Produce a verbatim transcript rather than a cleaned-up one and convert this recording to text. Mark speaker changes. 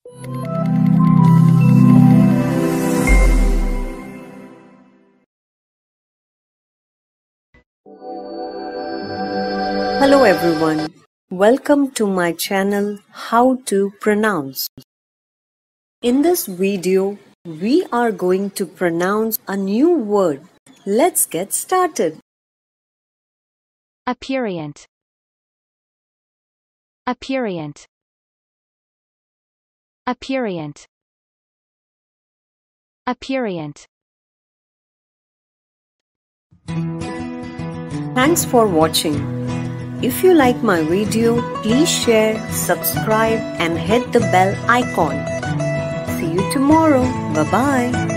Speaker 1: Hello everyone, welcome to my channel How to Pronounce. In this video, we are going to pronounce a new word. Let's get started.
Speaker 2: Aperient. Aperient. Aperient. Aperient.
Speaker 1: Thanks for watching. If you like my video, please share, subscribe and hit the bell icon. See you tomorrow. Bye-bye.